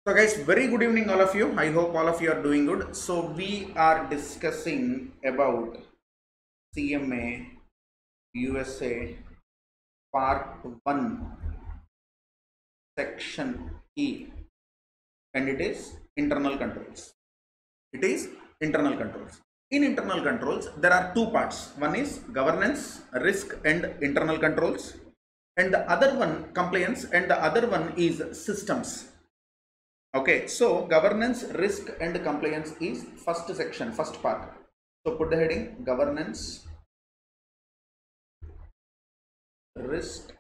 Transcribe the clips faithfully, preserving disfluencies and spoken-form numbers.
So guys, very good evening all of you. I hope all of you are doing good. So we are discussing about C M A U S A part one section E, and it is internal controls. It is internal controls. In internal controls, there are two parts. One is governance, risk and internal controls, and the other one compliance, and the other one is systems. Okay, so governance, risk and compliance is first section, first part. So put the heading governance, risk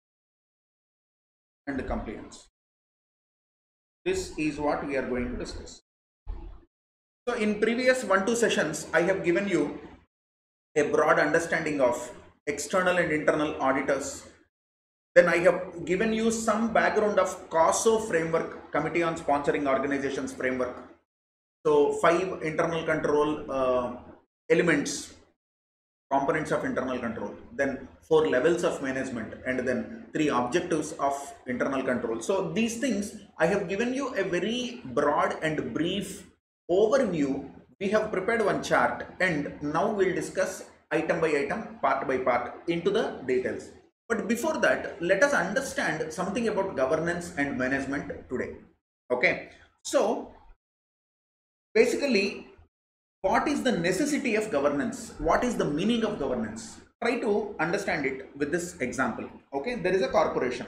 and compliance. This is what we are going to discuss. So in previous one two sessions, I have given you a broad understanding of external and internal auditors. Then I have given you some background of C O S O framework, Committee on Sponsoring Organizations framework. So five internal control uh, elements, components of internal control, then four levels of management, and then three objectives of internal control. So these things I have given you a very broad and brief overview. We have prepared one chart, and now we'll discuss item by item, part by part into the details. But before that, let us understand something about governance and management today. Okay, so basically, what is the necessity of governance? What is the meaning of governance? Try to understand it with this example. Okay, there is a corporation.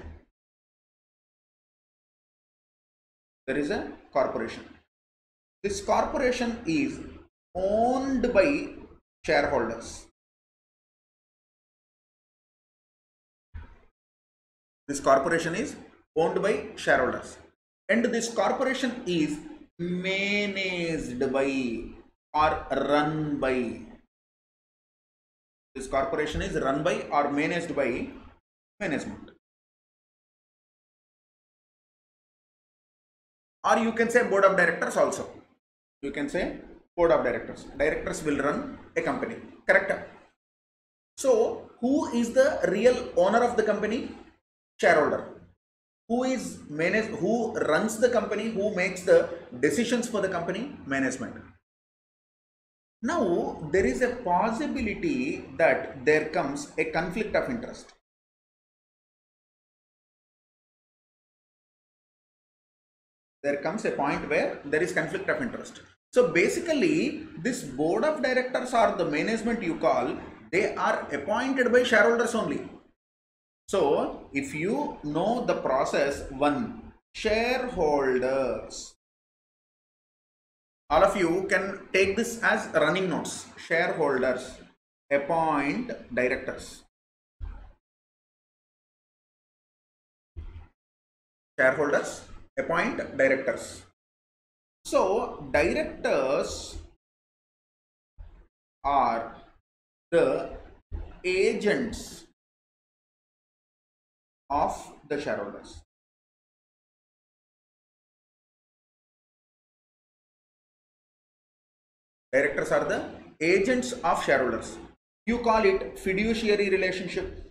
There is a corporation. This corporation is owned by shareholders. This corporation is owned by shareholders, and this corporation is managed by or run by. This corporation is run by or managed by management, or you can say board of directors also. You can say board of directors. Directors will run a company, correct? So who is the real owner of the company? Shareholder. Who is manage who runs the company, who makes the decisions for the company? Management. Now there is a possibility that there comes a conflict of interest. There comes a point where there is conflict of interest. So basically, this board of directors or the management you call, they are appointed by shareholders only. So if you know the process, one, shareholders, all of you can take this as running notes. Shareholders appoint directors. Shareholders appoint directors. So directors are the agents of the shareholders. Directors are the agents of shareholders. You call it fiduciary relationship.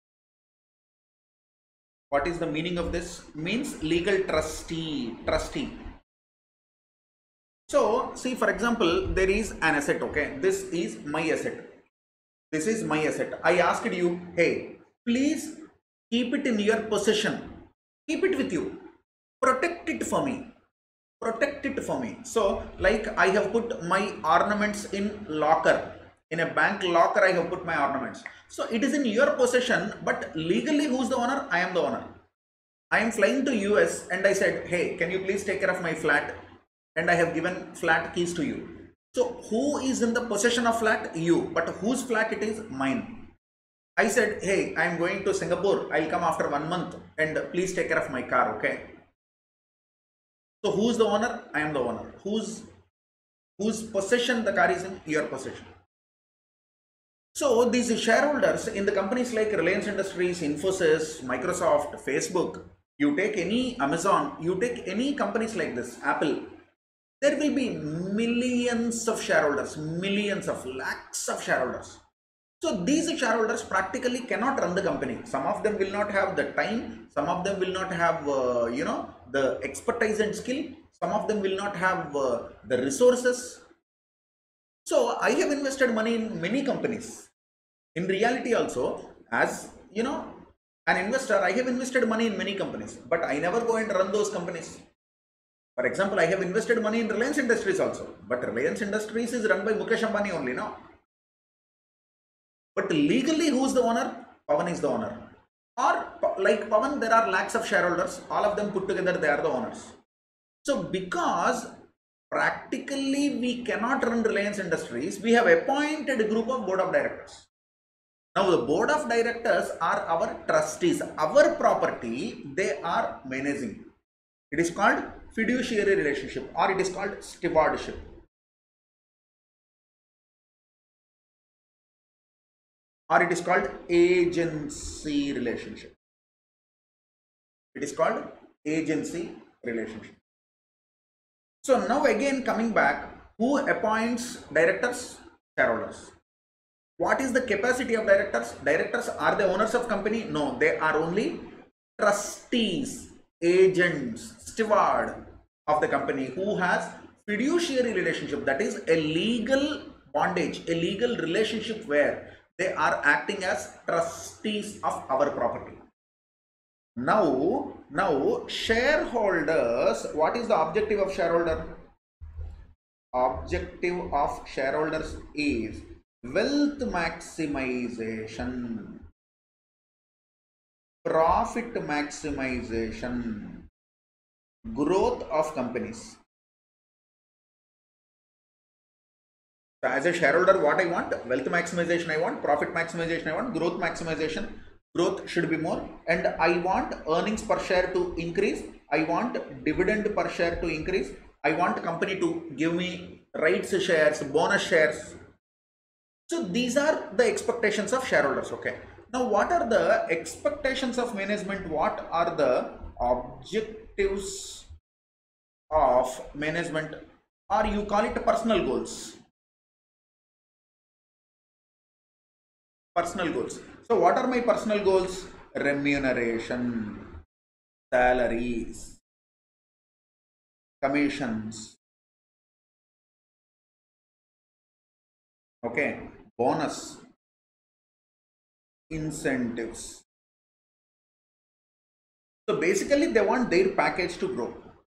What is the meaning of this? Means legal trustee, trustee. So see, for example, there is an asset. Okay, this is my asset. This is my asset. I asked you, hey, please keep it in your possession. Keep it with you. Protect it for me. Protect it for me. So like I have put my ornaments in locker. In a bank locker, I have put my ornaments. So it is in your possession, but legally who's the owner? I am the owner. I am flying to U S and I said, hey, can you please take care of my flat? And I have given flat keys to you. So who is in the possession of flat? You. But whose flat it is? Mine. I said, hey, I am going to Singapore. I'll come after one month and please take care of my car, okay? So who's the owner? I am the owner. Whose whose possession the car is in? Your possession. So these shareholders in the companies like Reliance Industries, Infosys, Microsoft, Facebook, you take any Amazon, you take any companies like this, Apple, there will be millions of shareholders, millions of lakhs of shareholders. So these shareholders practically cannot run the company. Some of them will not have the time, some of them will not have uh, you know the expertise and skill. Some of them will not have uh, the resources. So I have invested money in many companies. In reality also, as you know, an investor, I have invested money in many companies, but I never go and run those companies. For example, I have invested money in Reliance Industries also, but Reliance Industries is run by Mukesh Ambani only, no? But legally, who is the owner? Pawan is the owner. Or like Pawan, there are lakhs of shareholders, all of them put together, they are the owners. So because practically we cannot run Reliance Industries, we have appointed a group of board of directors. Now the board of directors are our trustees, our property they are managing. It is called fiduciary relationship, or it is called stewardship. Or it is called agency relationship. It is called agency relationship. So now again coming back, who appoints directors? Shareholders. What is the capacity of directors? Directors are the owners of company? No, they are only trustees, agents, steward of the company who has fiduciary relationship. That is a legal bondage, a legal relationship where they are acting as trustees of our property. Now, now shareholders, what is the objective of shareholder? Objective of shareholders is wealth maximization, profit maximization, growth of companies. So as a shareholder, what I want? Wealth maximization I want, profit maximization I want, growth maximization. Growth should be more, and I want earnings per share to increase. I want dividend per share to increase. I want company to give me rights shares, bonus shares. So these are the expectations of shareholders. Okay. Now what are the expectations of management? What are the objectives of management, or you call it personal goals? Personal goals. So what are my personal goals? Remuneration, salaries, commissions, okay, bonus, incentives. So basically they want their package to grow.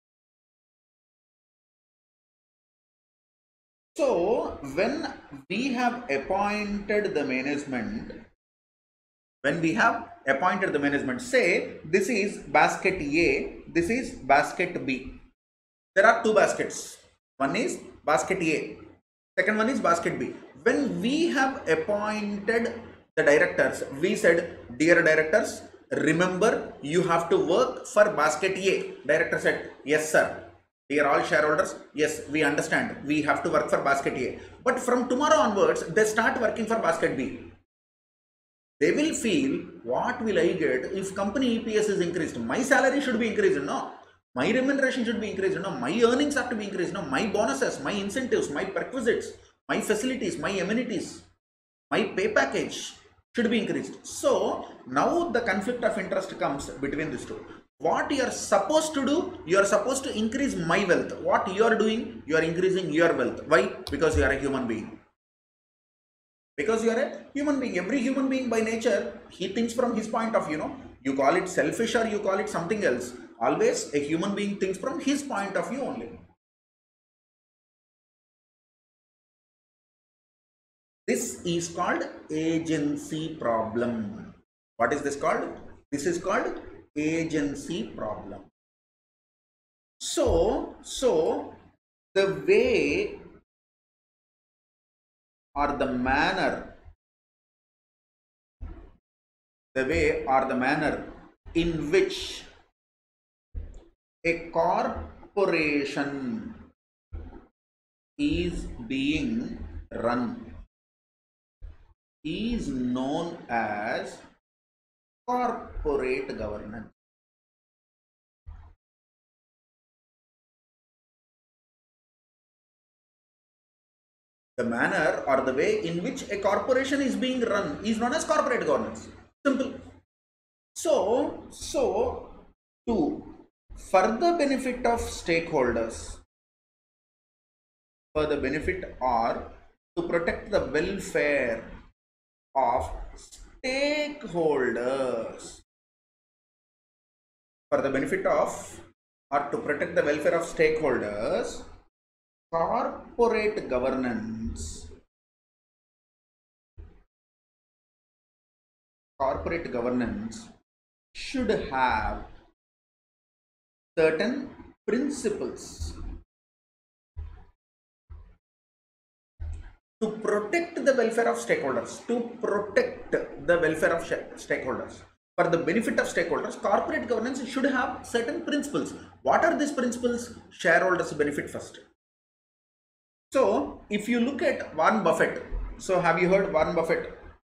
So when we have appointed the management, when we have appointed the management, say this is basket A, this is basket B. There are two baskets. One is basket A, second one is basket B. When we have appointed the directors, we said, dear directors, remember you have to work for basket A. Director said, yes sir. Dear all shareholders, yes, we understand. We have to work for basket A. But from tomorrow onwards, they start working for basket B. They will feel, what will I get if company E P S is increased? My salary should be increased, no? My remuneration should be increased, no? My earnings have to be increased, no? My bonuses, my incentives, my perquisites, my facilities, my amenities, my pay package should be increased. So now the conflict of interest comes between these two. What you are supposed to do, you are supposed to increase my wealth. What you are doing, you are increasing your wealth. Why? Because you are a human being. Because you are a human being. Every human being by nature, he thinks from his point of view. You know, you call it selfish or you call it something else. Always a human being thinks from his point of view only. This is called agency problem. What is this called? This is called agency problem. So, so the way or the manner, the way or the manner in which a corporation is being run is known as corporate governance. The manner or the way in which a corporation is being run is known as corporate governance. Simple. So, so to for the benefit of stakeholders, for the benefit or to protect the welfare of stakeholders, for the benefit of or to protect the welfare of stakeholders, corporate governance corporate governance should have certain principles to protect the welfare of stakeholders, to protect the welfare of stakeholders. For the benefit of stakeholders, corporate governance should have certain principles. What are these principles? Shareholders benefit first. So if you look at Warren Buffett, so have you heard Warren Buffett?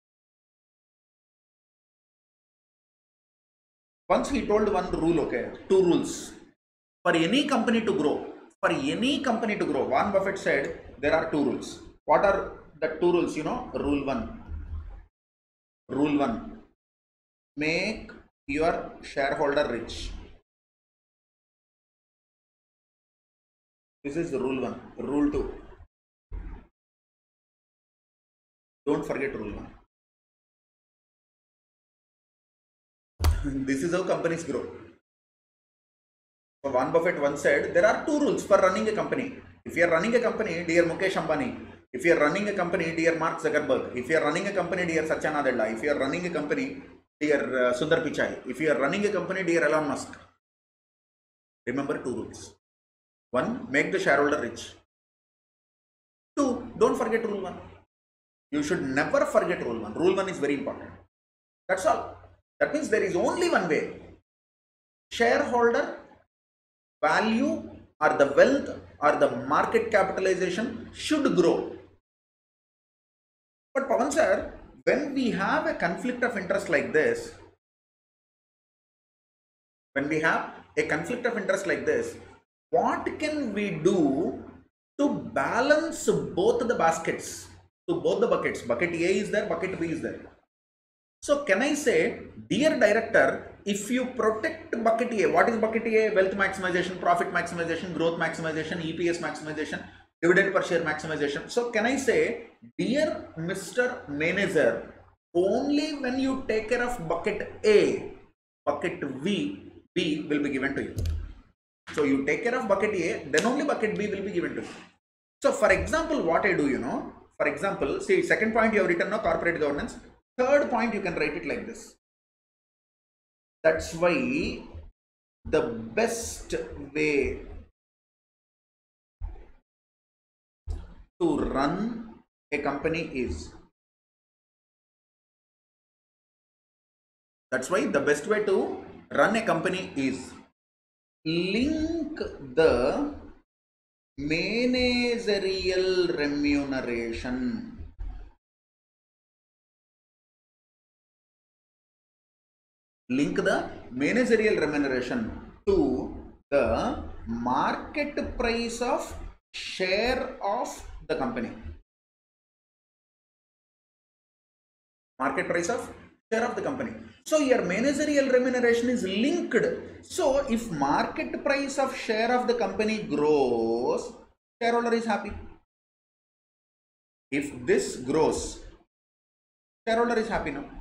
Once he told one rule, okay, two rules. For any company to grow, for any company to grow, Warren Buffett said there are two rules. What are the two rules? You know, rule one. Rule one. Make your shareholder rich. This is rule one. Rule two. Don't forget rule one. This is how companies grow. So Warren Buffett once said there are two rules for running a company. If you are running a company, dear Mukesh Ambani, if you are running a company, dear Mark Zuckerberg, if you are running a company, dear Satya Nadella, if you are running a company, dear uh, Sundar Pichai, if you are running a company, dear Elon Musk, remember two rules. One, make the shareholder rich. Two, don't forget rule one. You should never forget rule one. Rule one is very important. That's all. That means there is only one way. Shareholder value or the wealth or the market capitalization should grow. But Pawan sir, when we have a conflict of interest like this, when we have a conflict of interest like this, what can we do to balance both the baskets, to both the buckets? Bucket A is there, bucket B is there. So can I say, dear director, if you protect bucket A, what is bucket A? Wealth maximization, profit maximization, growth maximization, E P S maximization, dividend per share maximization. So can I say, dear Mister Manager, only when you take care of bucket A, bucket V, B will be given to you. So you take care of bucket A, then only bucket B will be given to you. So for example, what I do, you know, for example, see, second point you have written, no, corporate governance. Third point, you can write it like this. That's why the best way to run a company is, that's why the best way to run a company is link the managerial remuneration link the managerial remuneration to the market price of share of the company. Market price of share of the company. So your managerial remuneration is linked. So if market price of share of the company grows, shareholder is happy. If this grows, shareholder is happy now.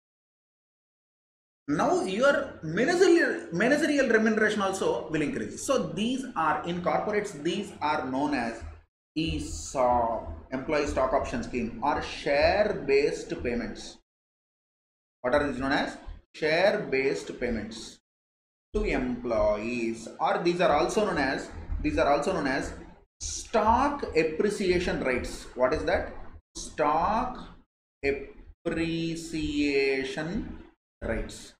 Now your managerial, managerial remuneration also will increase. So these are, in corporates, these are known as E S O P, employee stock option scheme, or share based payments. What are these known as? Share based payments to employees, or these are also known as, these are also known as stock appreciation rights. What is that? Stock appreciation rights.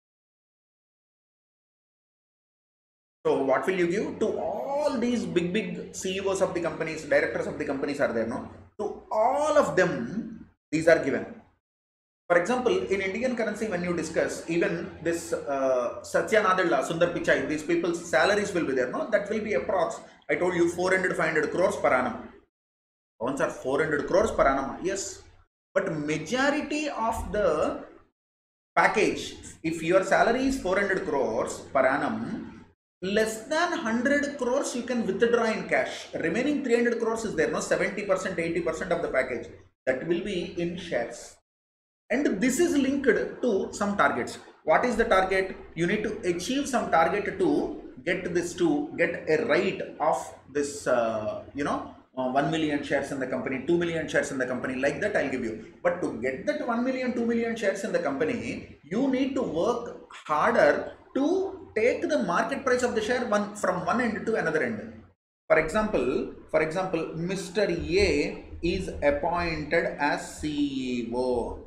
So what will you give to all these big big C E Os of the companies, directors of the companies are there, no? To all of them, these are given. For example, in Indian currency, when you discuss, even this uh, Satya Nadella, Sundar Pichai, these people's salaries will be there, no? That will be approx, I told you, four hundred to five hundred crores per annum. Once are four hundred crores per annum, yes. But majority of the package, if your salary is four hundred crores per annum, less than one hundred crores you can withdraw in cash. Remaining three hundred crores is there, no, seventy percent, eighty percent of the package that will be in shares. And this is linked to some targets. What is the target? You need to achieve some target to get this, to get a right of this, uh, you know, uh, one million shares in the company, two million shares in the company, like that I'll give you. But to get that one million, two million shares in the company, you need to work harder to take the market price of the share one from one end to another end. For example, for example, Mister A is appointed as C E O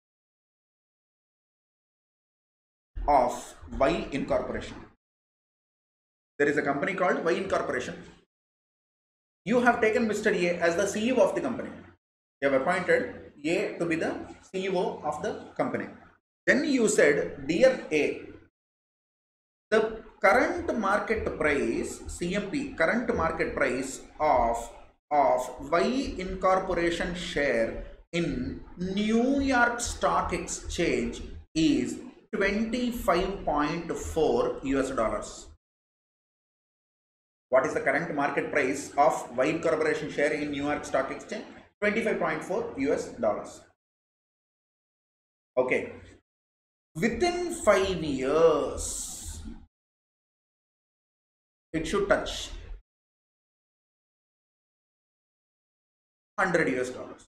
of Y Incorporation. There is a company called Y Incorporation. You have taken Mister A as the C E O of the company. You have appointed A to be the C E O of the company. Then you said, dear A, the current market price, C M P, current market price of, of Y Incorporation share in New York Stock Exchange is twenty-five point four U S dollars. What is the current market price of Y Incorporation share in New York Stock Exchange? twenty-five point four U S dollars. Okay. Within five years, it should touch one hundred U S dollars.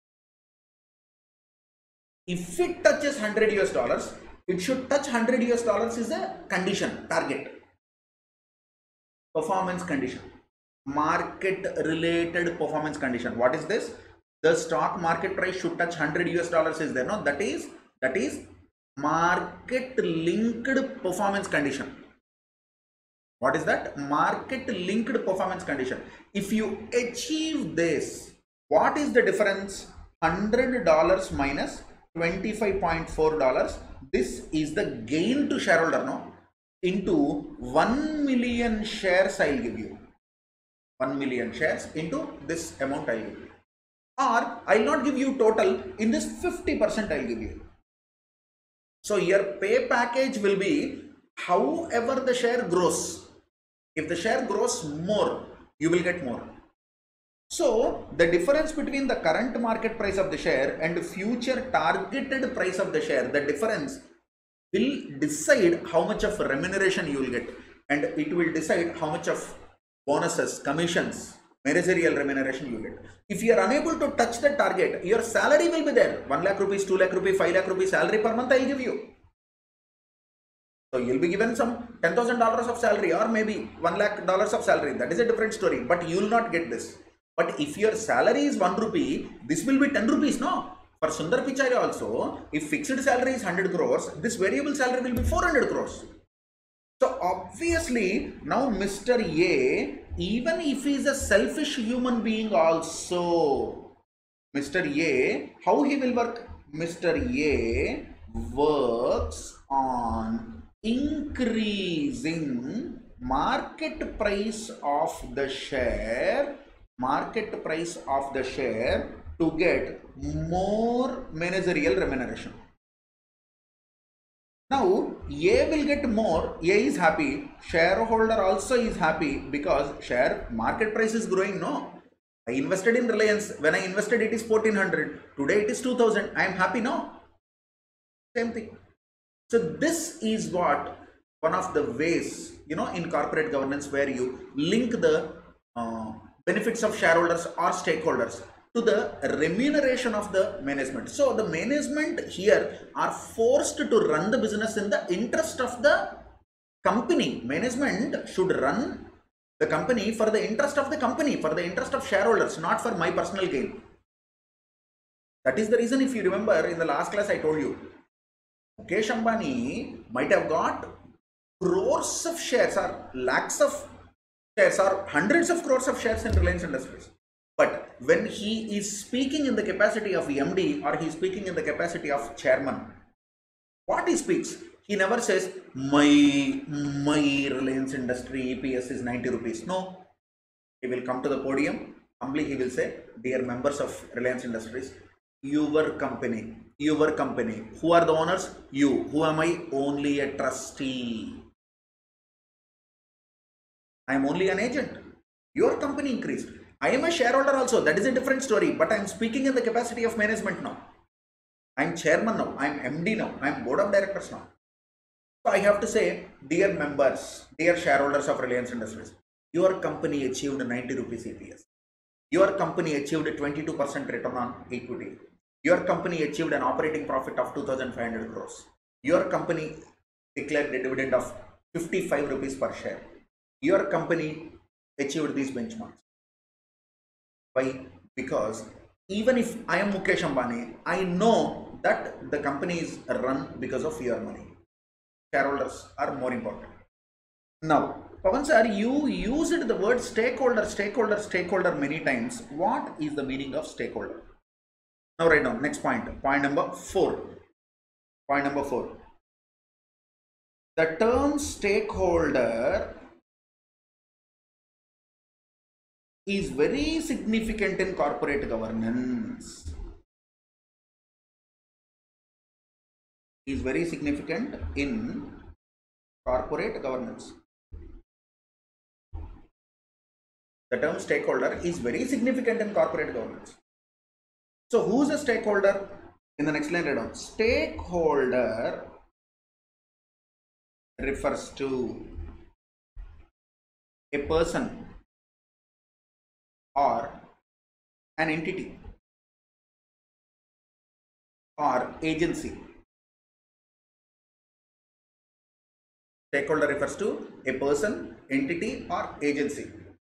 If it touches one hundred U S dollars, it should touch one hundred U S dollars is a condition, target. Performance condition, market related performance condition. What is this? The stock market price should touch one hundred U S dollars is there, no? That is, that is market linked performance condition. What is that? Market linked performance condition. If you achieve this, what is the difference? one hundred dollars minus twenty-five point four dollars. This is the gain to shareholder, no? Into one million shares I'll give you. one million shares into this amount I'll give you. Or I'll not give you total, in this fifty percent I'll give you. So your pay package will be however the share grows. If the share grows more, you will get more. So the difference between the current market price of the share and future targeted price of the share, the difference will decide how much of remuneration you will get, and it will decide how much of bonuses, commissions, managerial remuneration you get. If you are unable to touch the target, your salary will be there. one lakh rupees, two lakh rupees, five lakh rupees salary per month I will give you. So you will be given some ten thousand dollars of salary, or maybe one lakh dollars of salary. That is a different story, but you will not get this. But if your salary is one rupee, this will be ten rupees, no? For Sundar Pichai also, if fixed salary is one hundred crores, this variable salary will be four hundred crores. So obviously, now Mister A, even if he is a selfish human being also, Mister A, how he will work? Mister A works on increasing market price of the share, market price of the share to get more managerial remuneration. Now A will get more, A is happy, shareholder also is happy because share market price is growing, no? I invested in Reliance, when I invested it is fourteen hundred, today it is two thousand, I am happy, no? Same thing. So this is what one of the ways, you know, in corporate governance where you link the uh, benefits of shareholders or stakeholders to the remuneration of the management. So the management here are forced to run the business in the interest of the company. Management should run the company for the interest of the company, for the interest of shareholders, not for my personal gain. That is the reason, if you remember in the last class I told you, Mukesh Ambani might have got crores of shares or lakhs of shares or hundreds of crores of shares in Reliance Industries. But when he is speaking in the capacity of M D or he is speaking in the capacity of chairman, what he speaks, he never says, my, my Reliance Industry E P S is ninety rupees. No, he will come to the podium, humbly he will say, dear members of Reliance Industries, your company, your company, who are the owners? You. Who am I? Only a trustee. I am only an agent. Your company increased. I am a shareholder also. That is a different story. But I am speaking in the capacity of management now. I am chairman now. I am M D now. I am board of directors now. So I have to say, dear members, dear shareholders of Reliance Industries, your company achieved ninety rupees E P S. Your company achieved twenty-two percent return on equity. Your company achieved an operating profit of two thousand five hundred crores. Your company declared a dividend of fifty-five rupees per share. Your company achieved these benchmarks. Why? Because even if I am Mukesh Ambani, I know that the company is run because of your money. Shareholders are more important. Now, Pawan sir, you used the word stakeholder, stakeholder, stakeholder many times. What is the meaning of stakeholder? Now write down next point. Point number four. Point number four. The term stakeholder is very significant in corporate governance. Is very significant in corporate governance. The term stakeholder is very significant in corporate governance. So who is a stakeholder? In the next line, write down. Stakeholder refers to a person or an entity or agency. Stakeholder refers to a person, entity or agency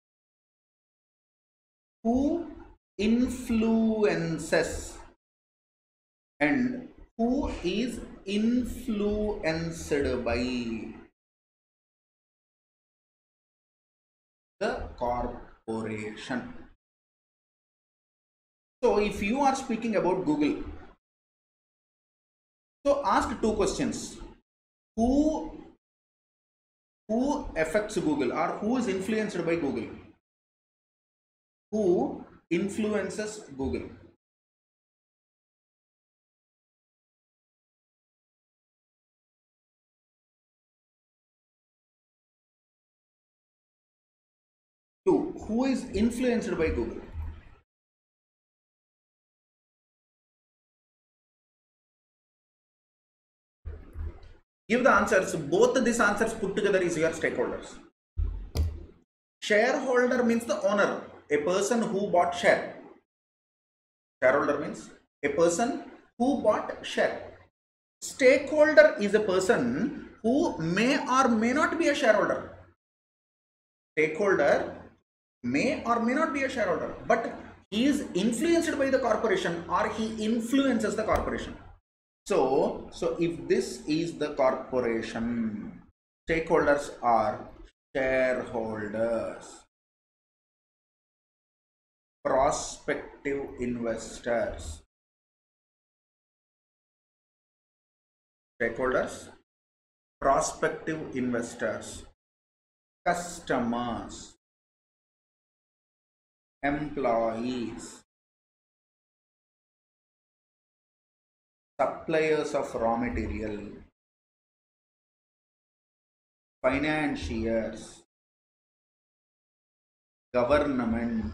who influences and who is influenced by the corporation. So if you are speaking about Google, so ask two questions. Who who affects Google or who is influenced by Google? Who influences Google? Two, who is influenced by Google? Give the answers. Both these answers put together is your stakeholders. Shareholder means the owner, a person who bought share. Shareholder means a person who bought share. Stakeholder is a person who may or may not be a shareholder. Stakeholder may or may not be a shareholder, but he is influenced by the corporation or he influences the corporation. So, so if this is the corporation, stakeholders are shareholders, prospective investors, stakeholders, prospective investors, customers, employees, suppliers of raw material, financiers, government,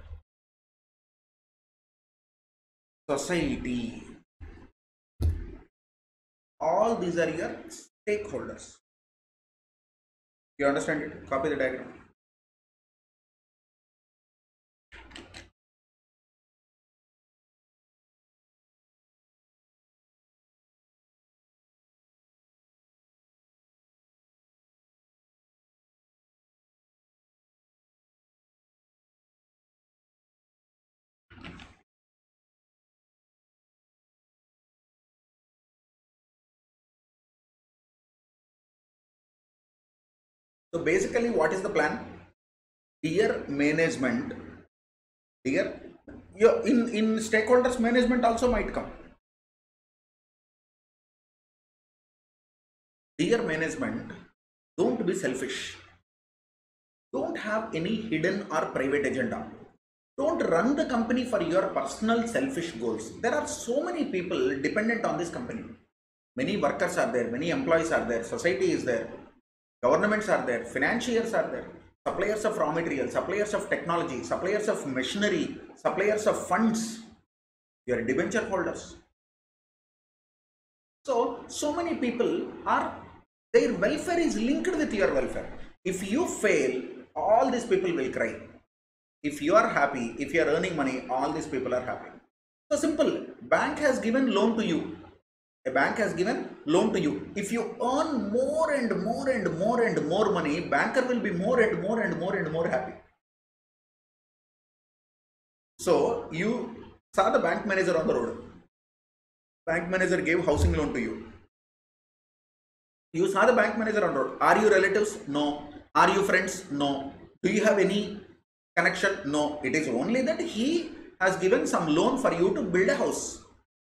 society, all these are your stakeholders. You understand it? Copy the diagram. So basically, what is the plan? Dear management, dear, you in, in stakeholders management also might come. Dear management, don't be selfish. Don't have any hidden or private agenda. Don't run the company for your personal selfish goals. There are so many people dependent on this company. Many workers are there, many employees are there, society is there, governments are there, financiers are there. suppliers of raw material, suppliers of technology, suppliers of machinery, suppliers of funds. You are debenture holders. So, so many people are, their welfare is linked with your welfare. If you fail, all these people will cry. If you are happy, if you are earning money, all these people are happy. So simple, bank has given loan to you. A bank has given loan to you. If you earn more and more and more and more money, banker will be more and more and more and more happy. So you saw the bank manager on the road. Bank manager gave housing loan to you. You saw the bank manager on the road. Are you relatives? No. Are you friends? No. Do you have any connection? No. It is only that he has given some loan for you to build a house.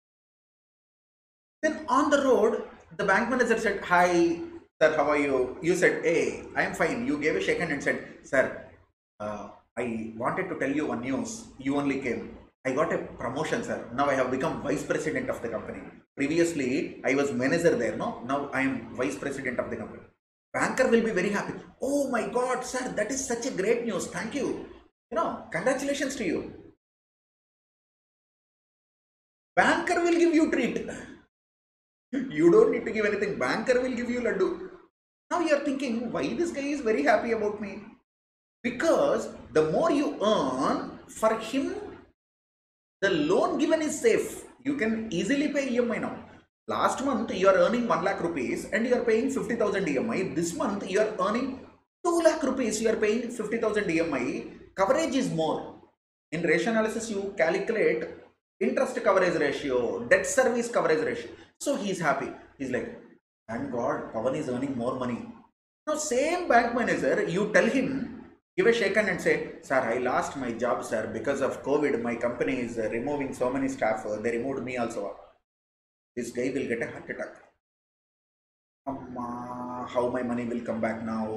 Then on the road, the bank manager said, "Hi, sir, how are you?" You said, "Hey, I am fine." You gave a shake hand and said, "Sir, uh, I wanted to tell you one news. You only came. I got a promotion, sir. Now I have become vice president of the company. Previously, I was manager there, no? Now I am vice president of the company." Banker will be very happy. "Oh my God, sir, that is such a great news. Thank you. You know, congratulations to you." Banker will give you treat. You don't need to give anything. Banker will give you laddu. Now you are thinking, why this guy is very happy about me? Because the more you earn, for him, the loan given is safe. You can easily pay E M I now. Last month you are earning one lakh rupees and you are paying fifty thousand E M I. This month you are earning two lakh rupees. You are paying fifty thousand E M I. Coverage is more. In ratio analysis, you calculate interest coverage ratio, debt service coverage ratio. So he is happy. He's like, "Thank God, Pawan is earning more money." Now same bank manager, you tell him, give a shake hand and say, "Sir, I lost my job, sir, because of COVID. My company is removing so many staff. They removed me also." This guy will get a heart attack. Amma, how my money will come back now?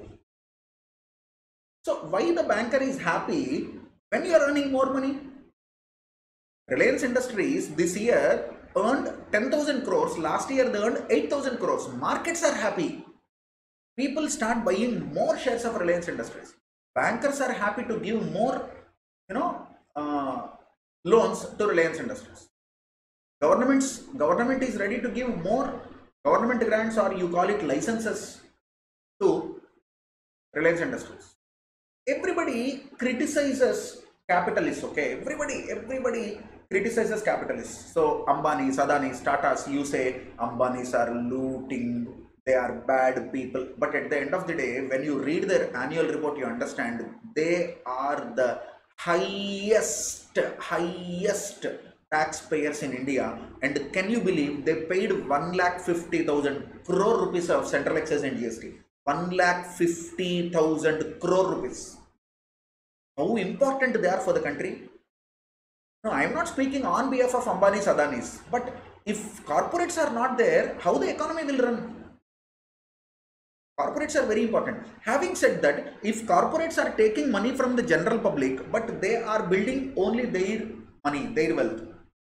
So why the banker is happy when you are earning more money? Reliance Industries this year earned ten thousand crores. Last year they earned eight thousand crores. Markets are happy. People start buying more shares of Reliance Industries. Bankers are happy to give more, you know, uh, loans to Reliance Industries. Governments, government is ready to give more government grants, or you call it licenses, to Reliance Industries. Everybody criticizes capitalists, okay? Everybody, everybody criticizes capitalists. So Ambani's, Adani's, Tata's, you say Ambani's are looting, they are bad people. But at the end of the day, when you read their annual report, you understand they are the highest, highest taxpayers in India. And can you believe they paid one lakh fifty thousand crore rupees of central excise and G S T? one lakh fifty thousand crore rupees. How important they are for the country? No, I am not speaking on behalf of Ambani's, Adani's. But if corporates are not there, how the economy will run? Corporates are very important. Having said that, if corporates are taking money from the general public, but they are building only their money, their wealth,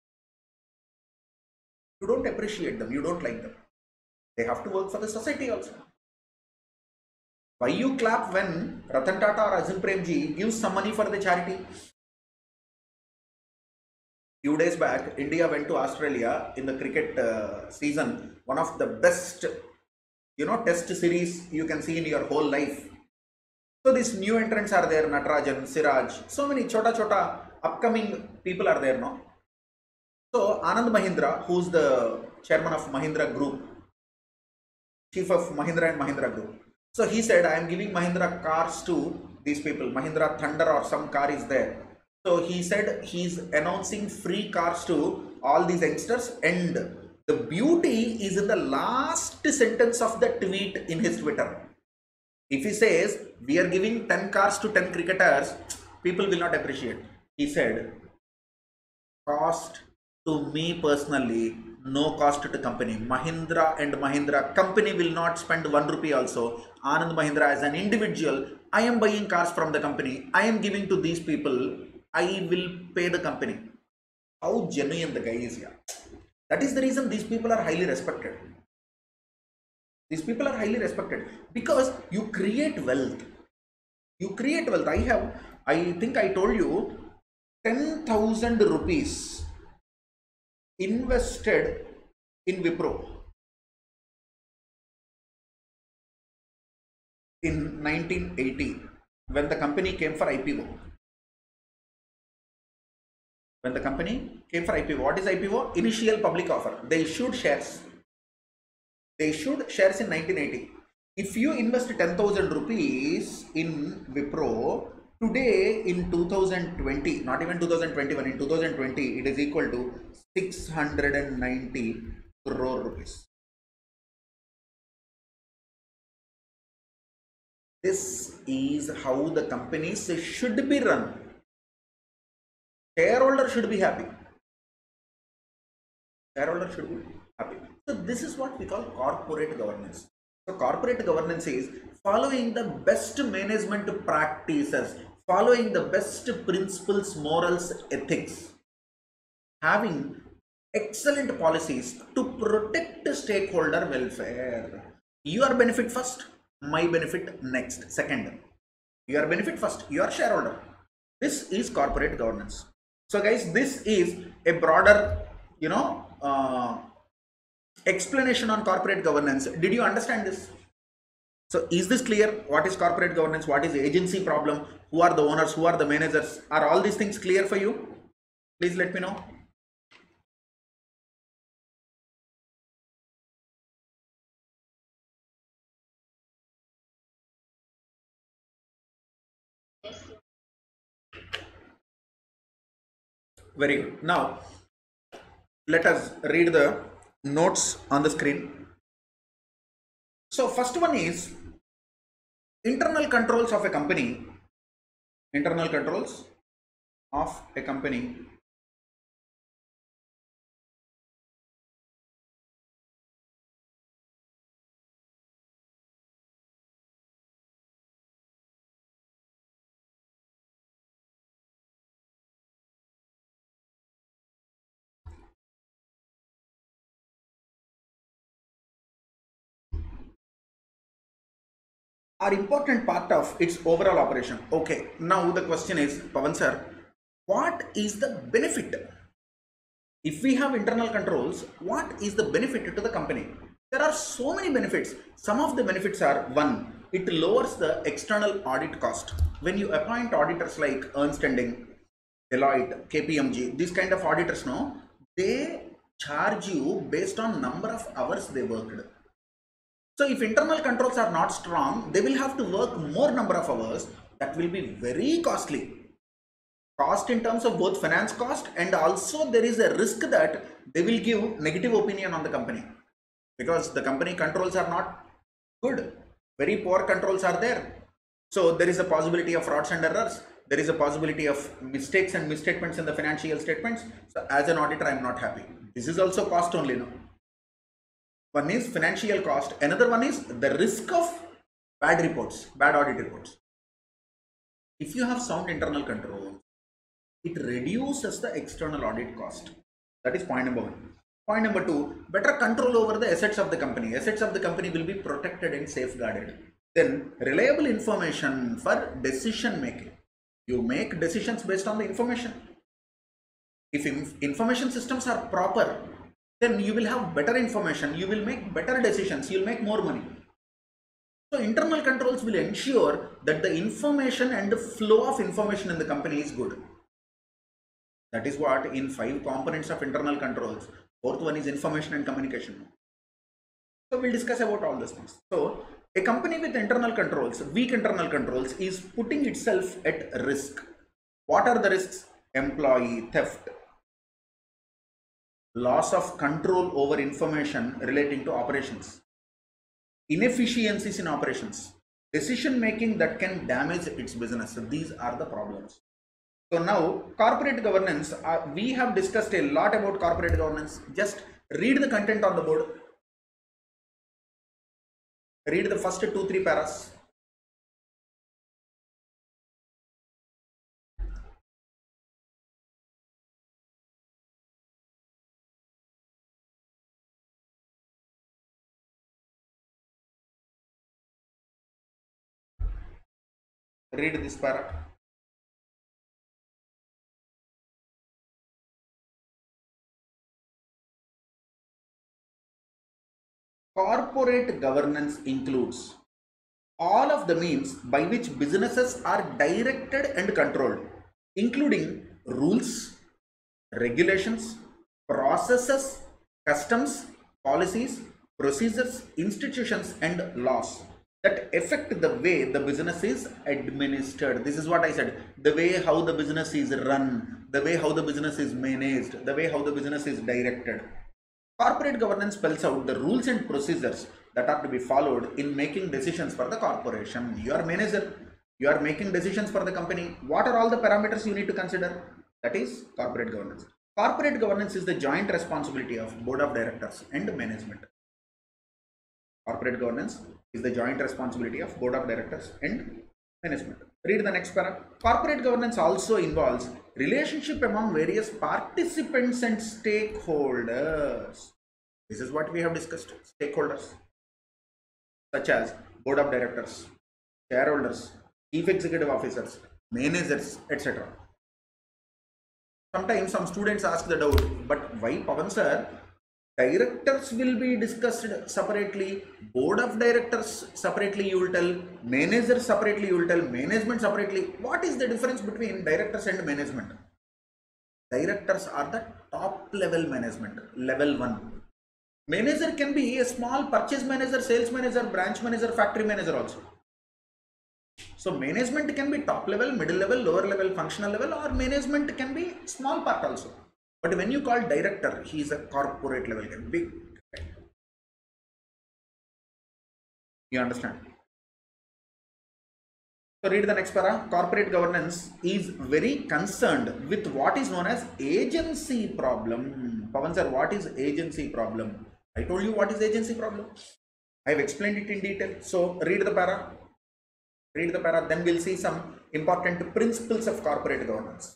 you don't appreciate them, you don't like them. They have to work for the society also. Why you clap when Ratan Tata or Azim Premji gives some money for the charity? Few days back, India went to Australia in the cricket uh, season, one of the best, you know, test series you can see in your whole life. So these new entrants are there, Natarajan, Siraj, so many chota chota upcoming people are there, no? So Anand Mahindra, who's the chairman of Mahindra Group, chief of Mahindra and Mahindra Group. So he said, "I am giving Mahindra cars to these people. Mahindra Thunder or some car is there." So he said he's announcing free cars to all these youngsters, and the beauty is in the last sentence of the tweet in his Twitter. If he says, "We are giving ten cars to ten cricketers," people will not appreciate. He said, "Cost to me personally, no cost to company. Mahindra and Mahindra company will not spend one rupee also. Anand Mahindra as an individual, I am buying cars from the company. I am giving to these people. I will pay the company." How genuine the guy is here. That is the reason these people are highly respected. These people are highly respected because you create wealth. You create wealth. I have, I think I told you, ten thousand rupees invested in Wipro in nineteen eighty when the company came for I P O. When the company came for I P O, what is I P O? Initial public offer. They issued shares. They issued shares in nineteen eighty. If you invest ten thousand rupees in Wipro, today in two thousand twenty, not even two thousand twenty-one, in two thousand twenty, it is equal to six hundred ninety crore rupees. This is how the companies should be run. Shareholder should be happy. Shareholder should be happy. So this is what we call corporate governance. So corporate governance is following the best management practices, following the best principles, morals, ethics, having excellent policies to protect stakeholder welfare. Your benefit first, my benefit next, second. Your benefit first, your shareholder. This is corporate governance. So guys, this is a broader, you know, uh, explanation on corporate governance. Did you understand this? So is this clear? What is corporate governance? What is the agency problem? Who are the owners? Who are the managers? Are all these things clear for you? Please let me know. Very good. Now let us read the notes on the screen. So first one is internal controls of a company. Internal controls of a company. Are important part of its overall operation. Okay, now the question is, Pawan sir, what is the benefit? If we have internal controls, what is the benefit to the company? There are so many benefits. Some of the benefits are, one, it lowers the external audit cost. When you appoint auditors like Ernst and Young, Deloitte, K P M G, these kind of auditors, no, they charge you based on number of hours they worked. So if internal controls are not strong, they will have to work more number of hours. That will be very costly. Cost in terms of both finance cost, and also there is a risk that they will give negative opinion on the company because the company controls are not good. Very poor controls are there. So there is a possibility of frauds and errors. There is a possibility of mistakes and misstatements in the financial statements. So as an auditor, I am not happy. This is also cost only, no? One is financial cost. Another one is the risk of bad reports, bad audit reports. If you have sound internal control, it reduces the external audit cost. That is point number one. Point number two, better control over the assets of the company. Assets of the company will be protected and safeguarded. Then reliable information for decision making. You make decisions based on the information. If information systems are proper, then you will have better information, you will make better decisions, you will make more money. So internal controls will ensure that the information and the flow of information in the company is good. That is what in five components of internal controls, fourth one is information and communication. So we'll discuss about all those things. So a company with internal controls, weak internal controls, is putting itself at risk. What are the risks? Employee theft, loss of control over information relating to operations, inefficiencies in operations, decision making that can damage its business. So these are the problems. So now corporate governance, uh, we have discussed a lot about corporate governance. Just read the content on the board. Read the first two, three paras. Read this para. Corporate governance includes all of the means by which businesses are directed and controlled, including rules, regulations, processes, customs, policies, procedures, institutions, and laws that affect the way the business is administered. This is what I said. The way how the business is run, the way how the business is managed, the way how the business is directed. Corporate governance spells out the rules and procedures that are to be followed in making decisions for the corporation. You are manager, you are making decisions for the company. What are all the parameters you need to consider? That is corporate governance. Corporate governance is the joint responsibility of board of directors and management. Corporate governance is the joint responsibility of board of directors and management. Read the next paragraph. Corporate governance also involves relationship among various participants and stakeholders. This is what we have discussed. Stakeholders such as board of directors, shareholders, chief executive officers, managers, et cetera. Sometimes some students ask the doubt, but why, Pavan sir, directors will be discussed separately, board of directors separately you will tell, managers separately you will tell, management separately. What is the difference between directors and management? Directors are the top level management, level one. Manager can be a small purchase manager, sales manager, branch manager, factory manager also. So management can be top level, middle level, lower level, functional level, or management can be small part also. But when you call director, he is a corporate level guy, big. You understand? So read the next para. Corporate governance is very concerned with what is known as agency problem. Pavan sir, what is agency problem? I told you what is agency problem. I have explained it in detail. So read the para. Read the para. Then we'll see some important principles of corporate governance.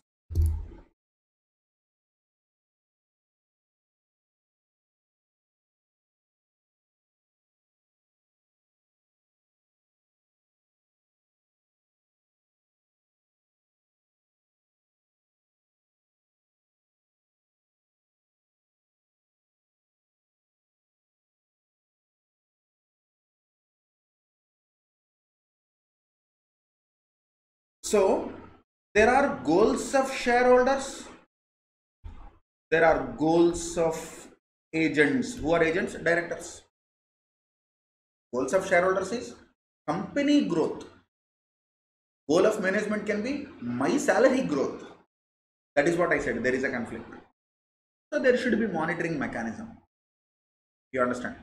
So there are goals of shareholders, there are goals of agents. Who are agents? Directors. Goals of shareholders is company growth. Goal of management can be my salary growth. That is what I said. There is a conflict. So there should be monitoring mechanism. You understand?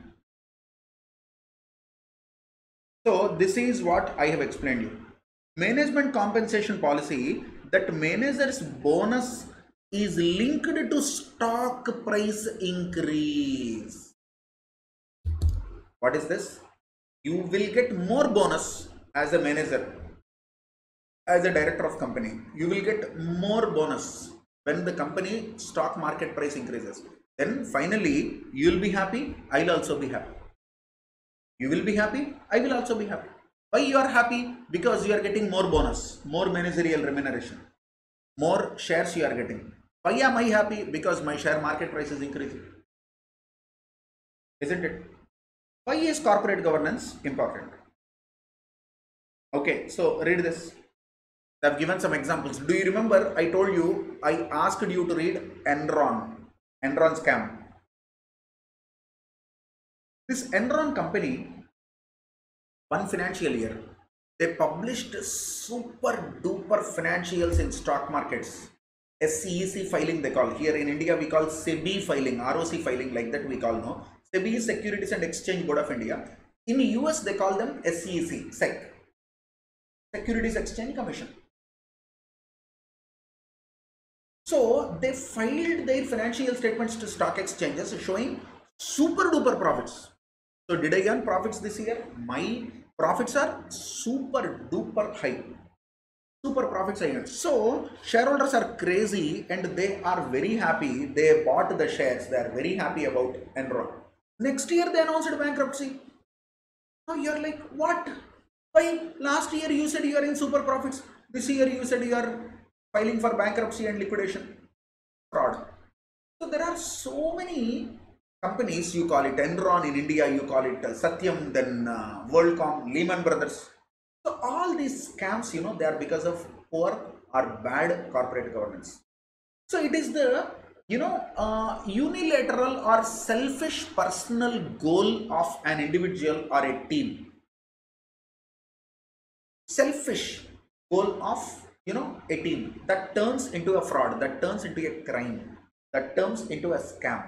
So this is what I have explained you. Management compensation policy, that manager's bonus is linked to stock price increase. What is this? You will get more bonus as a manager, as a director of company. You will get more bonus when the company stock market price increases. Then finally you will be happy, I will also be happy. You will be happy, I will also be happy. Why you are happy? Because you are getting more bonus, more managerial remuneration, more shares you are getting. Why am I happy? Because my share market price is increasing. Isn't it? Why is corporate governance important? Okay, so read this. I have given some examples. Do you remember I told you, I asked you to read Enron, Enron scam. This Enron company, one financial year, they published super duper financials in stock markets. S E C filing they call. Here in India we call SEBI filing, R O C filing, like that we call no. SEBI is Securities and Exchange Board of India. In the U S they call them S E C, S E C, Securities Exchange Commission. So they filed their financial statements to stock exchanges showing super duper profits. So did I earn profits this year? My profits are super duper high. Super profits I earned. So shareholders are crazy and they are very happy. They bought the shares. They are very happy about Enron. Next year they announced bankruptcy. Now you're like, what? Why? Last year you said you are in super profits. This year you said you are filing for bankruptcy and liquidation. Fraud. So there are so many companies, you call it Enron in India, you call it uh, Satyam, then uh, WorldCom, Lehman Brothers. So all these scams, you know, they are because of poor or bad corporate governance. So it is the, you know, uh, unilateral or selfish personal goal of an individual or a team. Selfish goal of, you know, a team that turns into a fraud, that turns into a crime, that turns into a scam.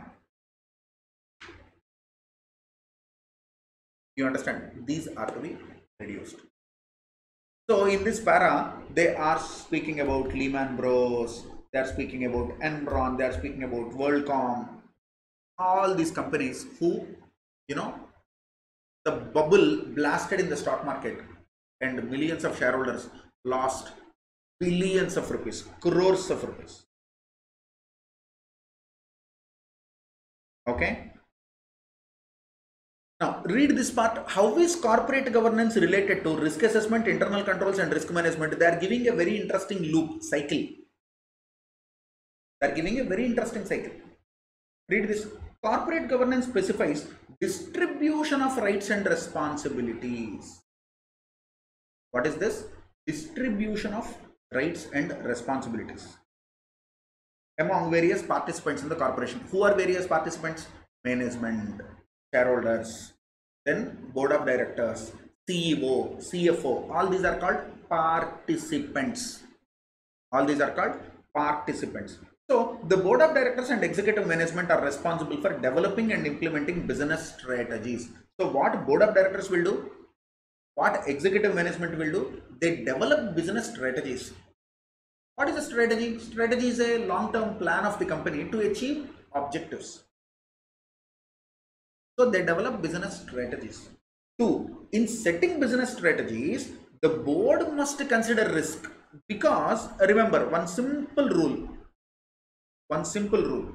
You understand? These are to be reduced. So in this para, they are speaking about Lehman Bros, they are speaking about Enron, they are speaking about WorldCom, all these companies who, you know, the bubble blasted in the stock market and millions of shareholders lost billions of rupees, crores of rupees. Okay. Now read this part. How is corporate governance related to risk assessment, internal controls and risk management? They are giving a very interesting loop cycle. They are giving a very interesting cycle. Read this. Corporate governance specifies distribution of rights and responsibilities. What is this? Distribution of rights and responsibilities among various participants in the corporation. Who are various participants? Management, shareholders, then board of directors, C E O, C F O. All these are called participants. All these are called participants. So the board of directors and executive management are responsible for developing and implementing business strategies. So what board of directors will do? What executive management will do? They develop business strategies. What is a strategy? Strategy is a long-term plan of the company to achieve objectives. So they develop business strategies. Two, in setting business strategies, the board must consider risk, because remember one simple rule, one simple rule.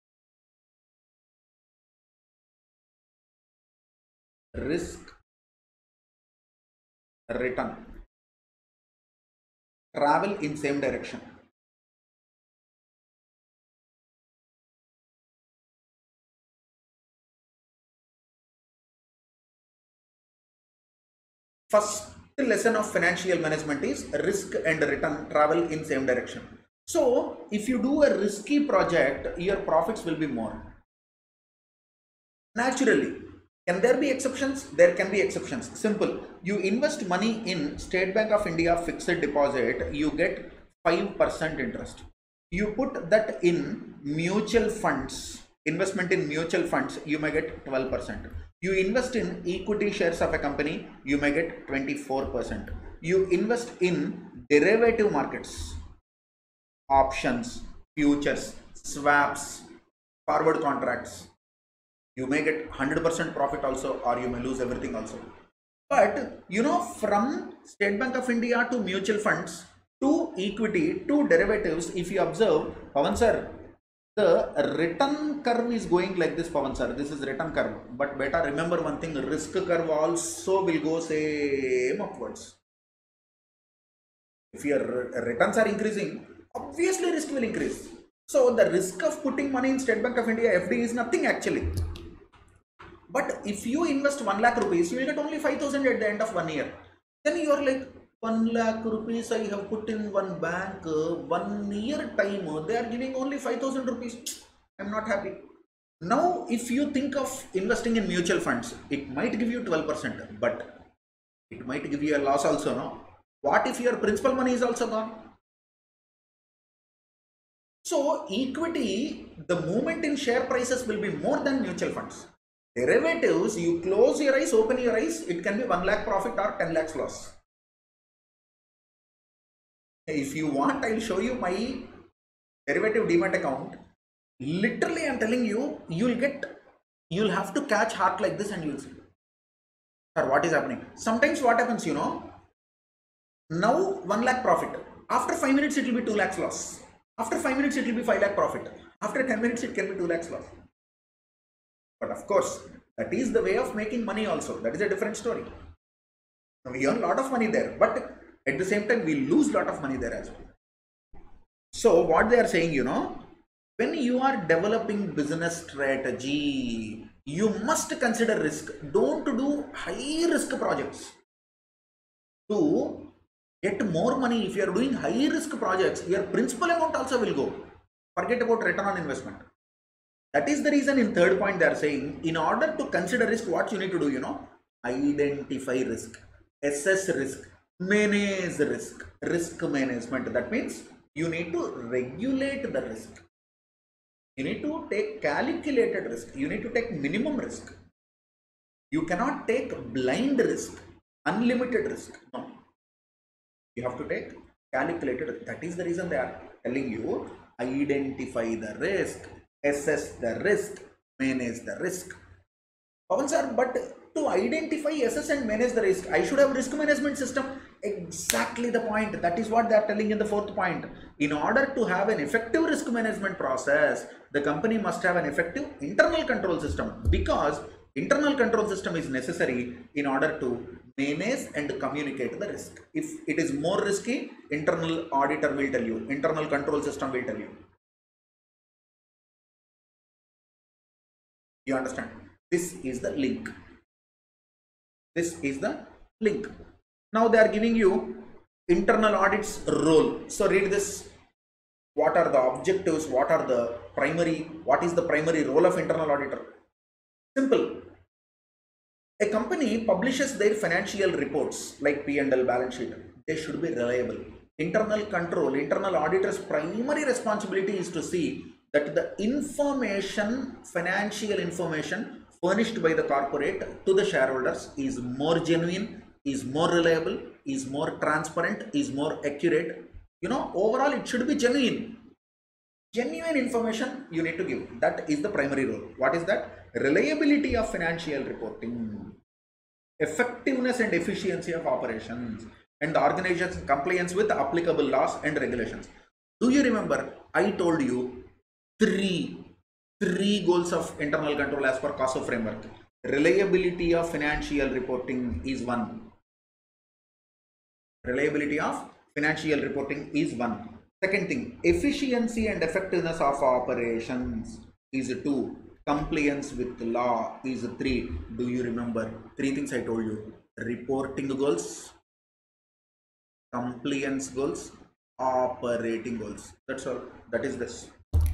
Risk, return, travel in same direction. First lesson of financial management is risk and return travel in same direction. So if you do a risky project, your profits will be more. Naturally, can there be exceptions? There can be exceptions. Simple. You invest money in State Bank of India fixed deposit, you get five percent interest. You put that in mutual funds, investment in mutual funds, you may get twelve percent. You invest in equity shares of a company, you may get twenty-four percent. You invest in derivative markets, options, futures, swaps, forward contracts, you may get one hundred percent profit also, or you may lose everything also. But you know, from State Bank of India to mutual funds to equity to derivatives, if you observe, Pawan sir, the return curve is going like this. Pawan sir, this is return curve, but beta remember one thing, risk curve also will go same upwards. If your returns are increasing, obviously risk will increase. So the risk of putting money in State Bank of India F D is nothing actually. But if you invest one lakh rupees, you will get only five thousand at the end of one year. Then you are like, one lakh rupees I have put in one bank, uh, one year time, they are giving only five thousand rupees. I am not happy. Now, if you think of investing in mutual funds, it might give you twelve percent, but it might give you a loss also, no? What if your principal money is also gone? So, equity, the movement in share prices will be more than mutual funds. Derivatives, you close your eyes, open your eyes, it can be one lakh profit or ten lakhs loss. If you want, I'll show you my derivative demat account. Literally, I'm telling you, you'll get, you'll have to catch heart like this and you'll see, sir, what is happening? Sometimes what happens, you know, now one lakh profit. After five minutes, it will be two lakhs loss. After five minutes, it will be five lakh profit. After ten minutes, it can be two lakhs loss. But of course, that is the way of making money also. That is a different story. We earn a lot of money there, but at the same time, we lose a lot of money there as well. So what they are saying, you know, when you are developing business strategy, you must consider risk. Don't do high risk projects. To get more money, if you are doing high risk projects, your principal amount also will go. Forget about return on investment. That is the reason in third point they are saying, in order to consider risk, what you need to do, you know, identify risk, assess risk, manage risk, risk management. That means you need to regulate the risk. You need to take calculated risk. You need to take minimum risk. You cannot take blind risk, unlimited risk. No. You have to take calculated. That is the reason they are telling you, identify the risk, assess the risk, manage the risk. Pawan sir, but to identify, assess and manage the risk, I should have risk management system. Exactly the point. That is what they are telling in the fourth point. In order to have an effective risk management process, the company must have an effective internal control system, because internal control system is necessary in order to manage and communicate the risk. If it is more risky, internal auditor will tell you, internal control system will tell you. You understand? This is the link. This is the link. Now they are giving you internal audit's role. So read this. What are the objectives? What are the primary? What is the primary role of internal auditor? Simple. A company publishes their financial reports like P and L, balance sheet. They should be reliable. Internal control, internal auditor's primary responsibility is to see that the information, financial information furnished by the corporate to the shareholders is more genuine, is more reliable, is more transparent, is more accurate. You know, overall it should be genuine. Genuine information you need to give. That is the primary role. What is that? Reliability of financial reporting, effectiveness and efficiency of operations, and the organization's compliance with applicable laws and regulations. Do you remember I told you three three goals of internal control as per COSO framework? Reliability of financial reporting is one. Reliability of financial reporting is one. Second thing, efficiency and effectiveness of operations is two. Compliance with law is three. Do you remember three things I told you? Reporting goals, compliance goals, operating goals. That's all. That is this.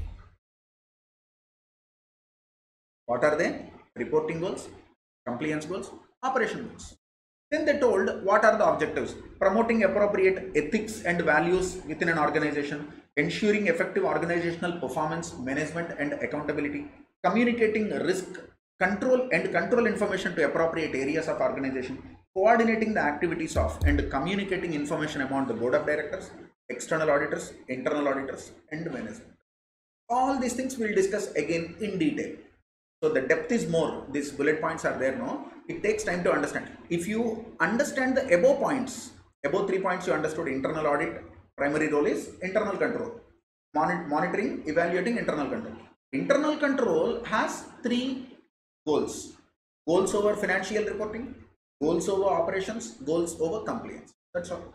What are they? Reporting goals, compliance goals, operation goals. Then they told what are the objectives: promoting appropriate ethics and values within an organization, ensuring effective organizational performance, management and accountability, communicating risk control and control information to appropriate areas of organization, coordinating the activities of and communicating information among the board of directors, external auditors, internal auditors and management. All these things we'll discuss again in detail. So the depth is more. These bullet points are there, no? It takes time to understand. If you understand the above points, above three points you understood: internal audit, primary role is internal control, monitoring, evaluating, internal control. Internal control has three goals: goals over financial reporting, goals over operations, goals over compliance. That's all.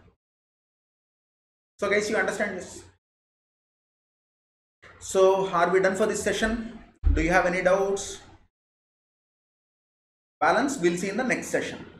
So guys, you understand this? So are we done for this session? Do you have any doubts? Balance we'll see in the next session.